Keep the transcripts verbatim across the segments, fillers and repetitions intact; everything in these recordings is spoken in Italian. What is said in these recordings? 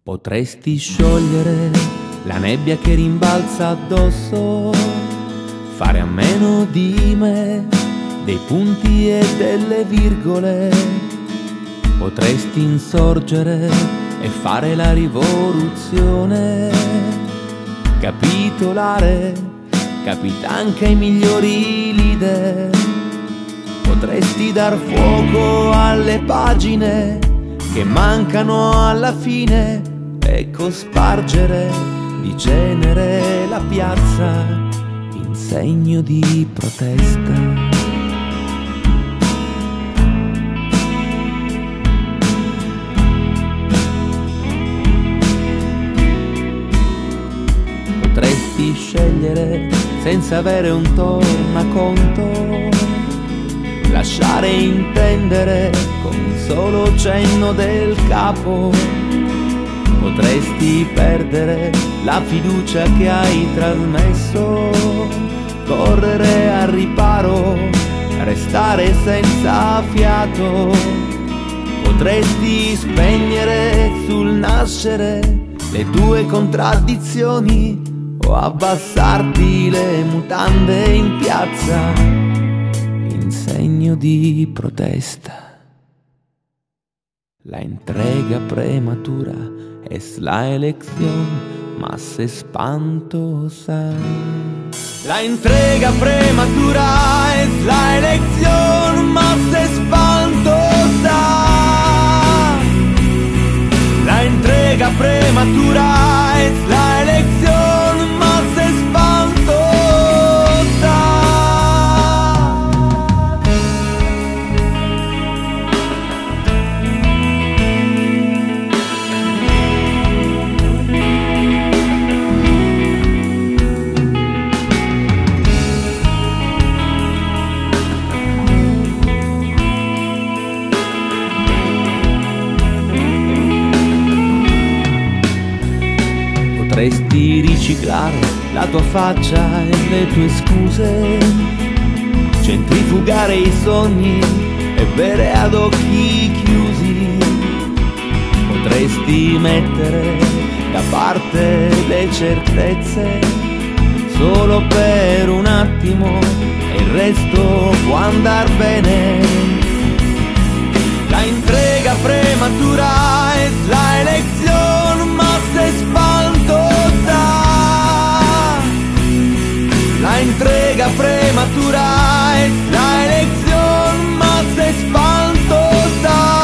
Potresti sciogliere la nebbia che rimbalza addosso, fare a meno di me, dei punti e delle virgole. Potresti insorgere e fare la rivoluzione, capitolare, capitan che ai migliori leader. Potresti dar fuoco alle pagine che mancano alla fine e cospargere di cenere la piazza in segno di protesta. Potresti scegliere senza avere un tornaconto, lasciare intendere con un solo cenno del capo. Potresti perdere la fiducia che hai trasmesso, correre al riparo, restare senza fiato. Potresti spegnere sul nascere le tue contraddizioni o abbassarti le mutande in piazza in segno di protesta. La entrega prematura es la elección más espantosa. La entrega prematura es la elección más espantosa. La entrega prematura es la elección más espantosa. Potresti riciclare la tua faccia e le tue scuse, centrifugare i sogni e bere ad occhi chiusi. Potresti mettere da parte le certezze solo per un attimo e il resto può andar bene. La entrega prematura es la elección más espantosa. La entrega prematura es la elección más espantosa.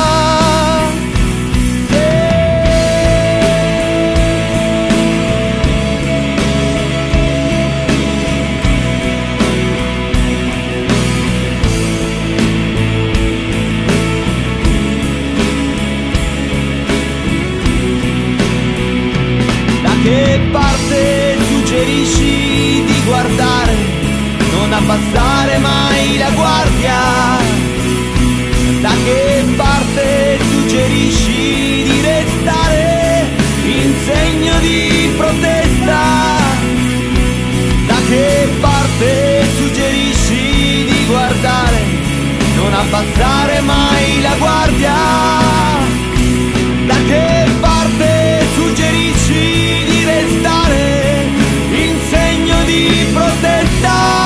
Che parte suggerisci di guardare, non abbassare mai la guardia? Da che parte suggerisci di restare in segno di protesta? Da che parte suggerisci di guardare, non abbassare mai la guardia? Da che parte suggerisci di restare in segno di protesta?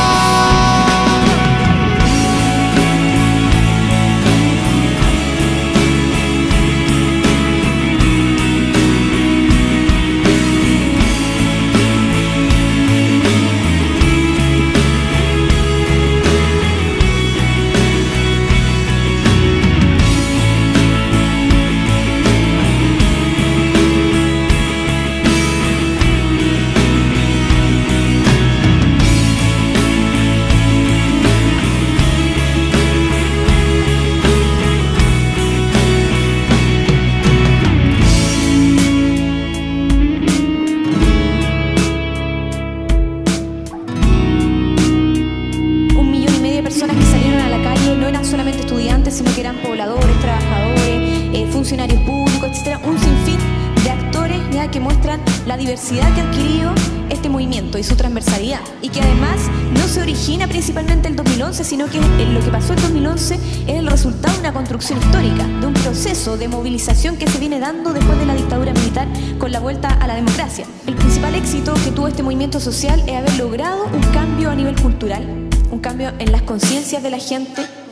Sino que eran pobladores, trabajadores, eh, funcionarios públicos, etcétera. Un sinfín de actores ya que muestran la diversidad que ha adquirido este movimiento y su transversalidad, y que además no se origina principalmente el dos mil once, sino que lo que pasó el dos mil once es el resultado de una una construcción histórica, de un proceso de movilización que se viene dando después de la dictadura militar con la vuelta a la democracia. El principal éxito que tuvo este movimiento social es haber logrado un cambio a nivel cultural, un cambio en las conciencias de la gente,